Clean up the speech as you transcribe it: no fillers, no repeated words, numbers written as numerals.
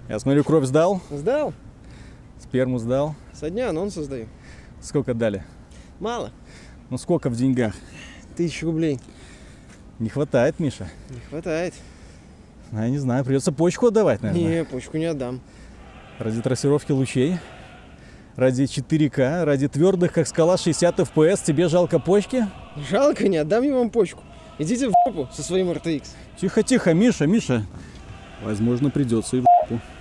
Я смотрю, кровь сдал, Сдал? сперму сдал. Со дня анонс создаю. Сколько дали? Мало. Ну сколько в деньгах? 1000 рублей. Не хватает, Миша. Не хватает. Я не знаю, придется почку отдавать, наверное. Не, почку не отдам. Ради трассировки лучей, ради 4К, ради твердых, как скала, 60 FPS, тебе жалко почки? Жалко, не отдам я вам почку. Идите в жопу со своим RTX. Тихо-тихо, Миша. Возможно, придется и в жопу.